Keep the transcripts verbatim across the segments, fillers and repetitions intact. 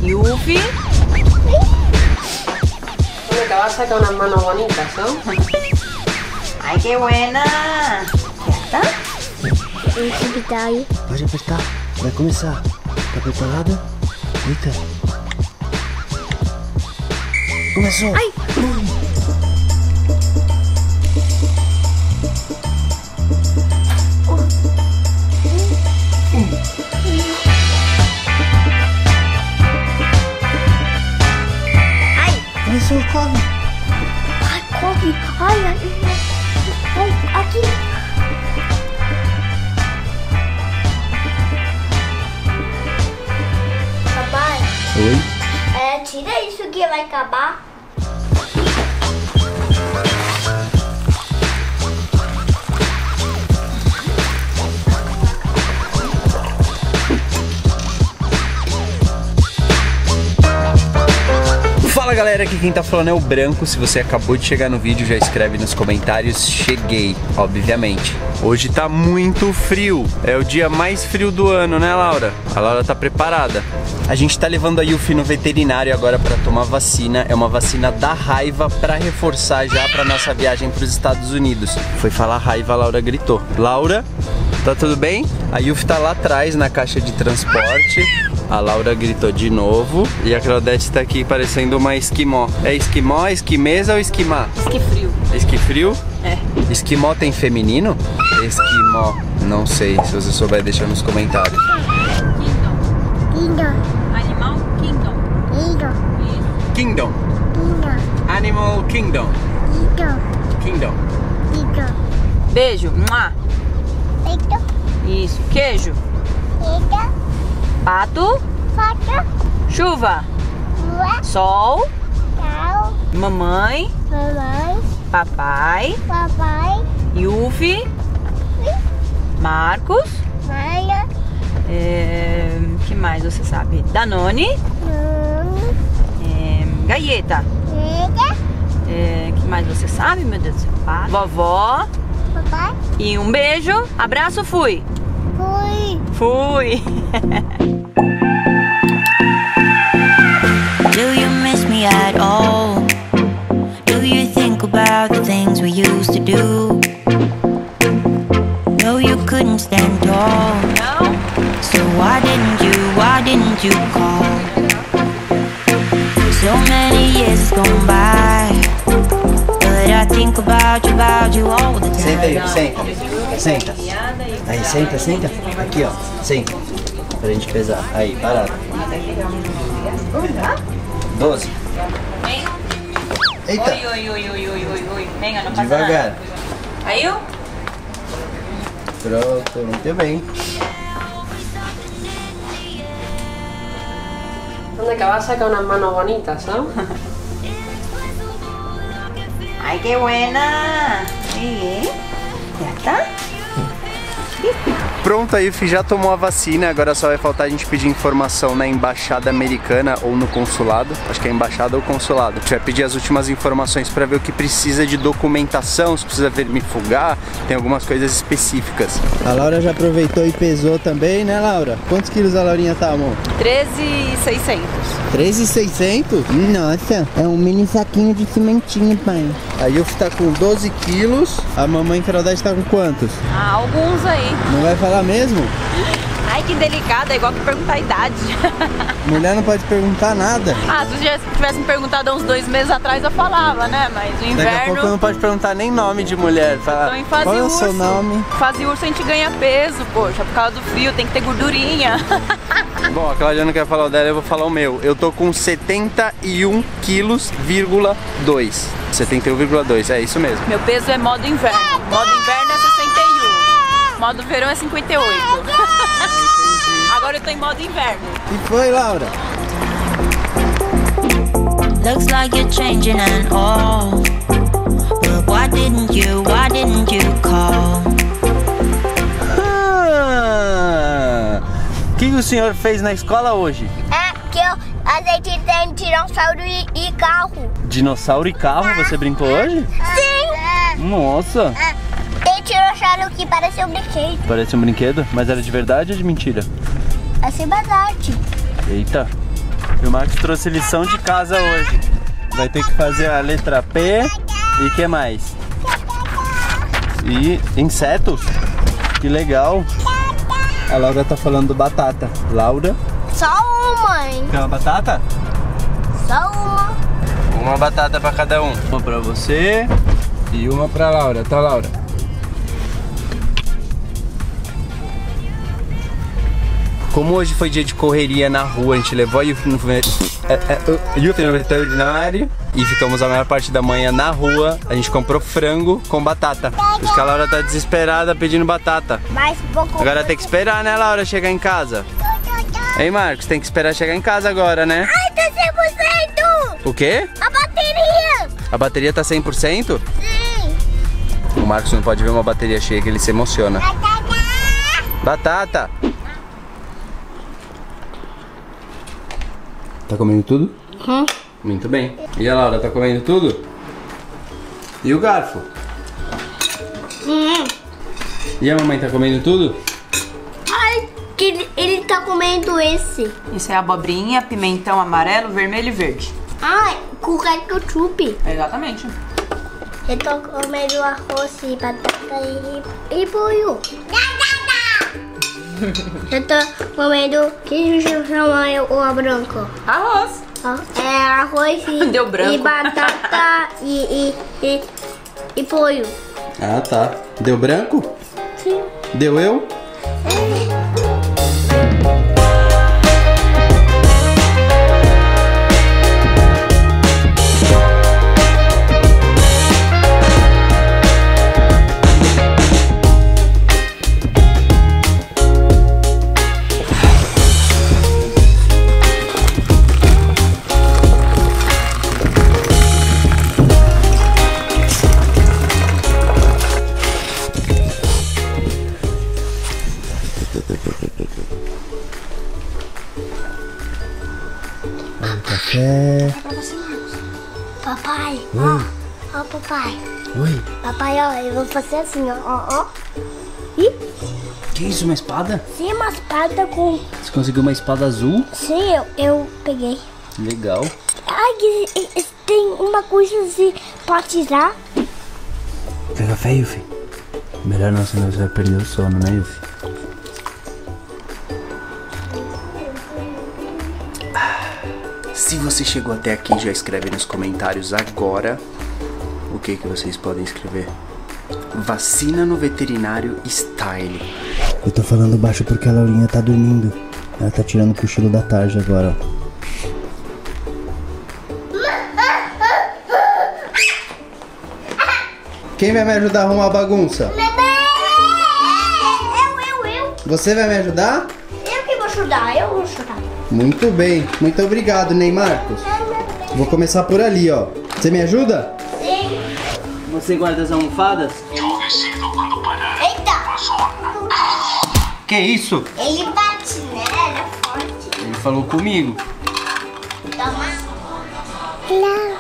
Yufi. Bueno, te vas a sacar unas manos bonitas, ¿no? Ay, qué buena. ¿Ya está? Pode apertar aí. Pode apertar. Vai começar. Tá preparada? Eita. Começou. Ai. Começou, corre. Ai, corre. Ai, ai, ai. Aqui. Papai, Oi. é, tira isso que vai acabar. Fala galera, aqui quem tá falando é o Branco. Se você acabou de chegar no vídeo, já escreve nos comentários cheguei, obviamente. Hoje tá muito frio, é o dia mais frio do ano, né Laura? A Laura tá preparada. A gente tá levando a Yufi no veterinário agora pra tomar vacina. É uma vacina da raiva pra reforçar já pra nossa viagem pros Estados Unidos. Foi falar raiva, a Laura gritou. Laura, tá tudo bem? A Yufi tá lá atrás na caixa de transporte. A Laura gritou de novo. E a Claudete tá aqui parecendo uma esquimó. É esquimó, esquimesa ou esquimá? Esquifrio. Esquifrio? É. Esquimó tem feminino? Esquimó. Não sei, se você souber deixa nos comentários. Kingdom. Kingdom, Animal Kingdom. kingdom, Kingdom. kingdom, Animal Kingdom. kingdom, Kingdom. kingdom. Beijo. Mua. Eita, Isso. Queijo. eita, Pato. faca, Chuva. lua, Sol. cal, Mamãe. mamãe, Papai. papai, Yufi. Marcos. Maia, É... que mais você sabe? Danone. nome, É... Gaieta. eita, É... que mais você sabe, meu Deus do céu? Pato. Vovó. papai, E um beijo. Abraço, fui. fui. Fui. Do you miss me at all? Do you think about the things we used to do? No, you couldn't stand tall. Não. So why didn't you, why didn't you call? So many years gone by, but I think about you, about you all the time. Senta aí, senta. Senta. Aí, senta, senta. Aqui, ó. Senta. Pra gente pesar. Aí, parado. doze. Eita. Oi, oi, oi, oi, oi, oi, oi. Venga, não passa Devagar. nada. Aí eu? Pronto, muito bem. ¿Dónde que vas a sacar unas manos bonitas, ¿no? Ay, qué buena. Sí. ¿Ya está? Pronto, a Yufi já tomou a vacina, agora só vai faltar a gente pedir informação na embaixada americana ou no consulado. Acho que é embaixada ou consulado. A gente vai pedir as últimas informações para ver o que precisa de documentação, se precisa vermifugar, tem algumas coisas específicas. A Laura já aproveitou e pesou também, né, Laura? Quantos quilos a Laurinha tá, amor? treze mil e seiscentos. treze mil e seiscentos? Nossa, é um mini saquinho de cimentinho, pai. A Yufi tá com doze quilos. A mamãe Claudete tá com quantos? Ah, alguns aí. Não vai falar mesmo? Ai, que delicada, é igual que perguntar a idade. Mulher não pode perguntar nada. Ah, se você tivesse me perguntado há uns dois meses atrás, eu falava, né? Mas no Daqui a pouco inverno... não pode perguntar nem nome de mulher. Fala, Tô em fase qual é o urso. seu nome? Fase urso a gente ganha peso, poxa, por causa do frio, tem que ter gordurinha. Bom, a Claudia não quer falar o dela, eu vou falar o meu. Eu tô com setenta e um quilos, vírgula dois. setenta e um vírgula dois, é isso mesmo. Meu peso é modo inverno. Modo inverno é sessenta e um. Modo verão é cinquenta e oito. Agora eu tô em modo inverno. E foi, Laura? Looks like you're changing and all, but why didn't you, why didn't you call? Ah, o que o senhor fez na escola hoje? É que eu a gente tem dinossauro e, e carro. Dinossauro e carro, você brincou hoje? Sim. Nossa! Tem dinossauro que parece um brinquedo. Parece um brinquedo, mas era de verdade ou de mentira? Essa é verdade. Eita! E o Marcos trouxe lição de casa hoje. Vai ter que fazer a letra P e o que mais? E insetos. Que legal. A Laura tá falando batata. Laura? Só uma, hein? Quer uma batata? Só uma. Uma batata pra cada um. Uma pra você e uma pra Laura, tá, Laura? Como hoje foi dia de correria na rua, a gente levou a Yuffie no veterinário e ficamos a maior parte da manhã na rua. A gente comprou frango com batata. Por isso que a Laura tá desesperada pedindo batata. Mais pouco. Agora tem que esperar, né, Laura, chegar em casa. Ei, Marcos, tem que esperar chegar em casa agora, né? Ai, tá cem por cento! O quê? A bateria! A bateria tá cem por cento? Sim! O Marcos não pode ver uma bateria cheia que ele se emociona. Batata! Tá comendo tudo? Hum. Muito bem. E a Laura, tá comendo tudo? E o garfo? Hum. E a mamãe tá comendo tudo? Ai, que ele, ele tá comendo esse. Isso é abobrinha, pimentão amarelo, vermelho e verde. Ai, com ketchup. Exatamente. Eu tô comendo arroz e batata e, e pollo. Eu tô comendo que chama o branco. Arroz. É arroz e, Deu branco. e batata e, e, e, e pollo. Ah, tá. Deu branco? Sim. Deu eu? Café. Papai, Oi. ó, ó papai. Oi. Papai, ó, eu vou fazer assim, ó, ó, ó. Ih, Que isso, uma espada? sim, uma espada com... Você conseguiu uma espada azul? Sim, eu, eu peguei. Legal. Ai, que- que- tem uma coisa assim pra tirar. Quer café, Yuffie? Melhor não, senão você vai perder o sono, né, Yuffie? Se você chegou até aqui, já escreve nos comentários agora o que que vocês podem escrever. Vacina no veterinário style. Eu tô falando baixo porque a Laurinha tá dormindo. Ela tá tirando o cochilo da tarde agora, ó. Quem vai me ajudar a arrumar a bagunça? Eu, eu, eu. Você vai me ajudar? Eu que vou ajudar, eu vou ajudar. Muito bem. Muito obrigado, Ney Marcos. Vou começar por ali, ó. Você me ajuda? Sim. Você guarda as almofadas? Eita. Que isso? Ele bate, né? Ele é forte. Ele falou comigo. Toma. Não.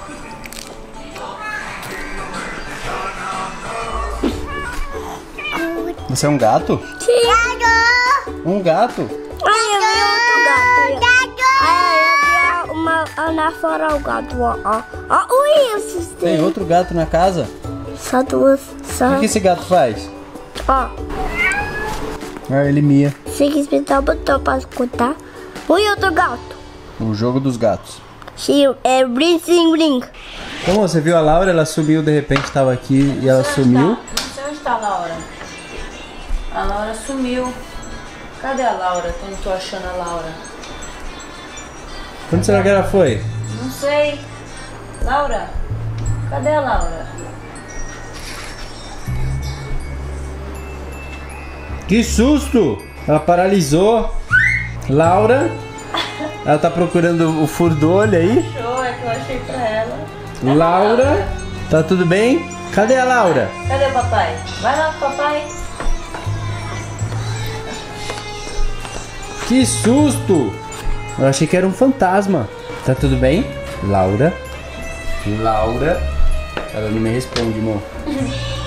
Você é um gato? Sim. Um gato? Ai, eu vi outro gato. Ai, eu vi uma lá fora o gato, ó. Ó, ó, ui, eu assustei. Tem outro gato na casa? Só duas, O só. que que esse gato faz? Ó, Ah, ele mia. tem que apertar o botão pra escutar. Ui, outro gato. O jogo dos gatos. Sim, é brin, sim, brin. Como você viu a Laura, ela sumiu, de repente estava aqui e ela sumiu. Não sei onde tá a Laura. A Laura sumiu. Cadê a Laura? Que eu não tô achando a Laura. Onde será que ela foi? Não sei. Laura? Cadê a Laura? Que susto! Ela paralisou. Laura, ela tá procurando o furo do olho aí. Show, é que eu achei pra ela. Laura, tá tudo bem? Cadê a Laura? Cadê o papai? Vai lá com o papai. Que susto! Eu achei que era um fantasma. Tá tudo bem? Laura? Laura? Ela não me responde, amor.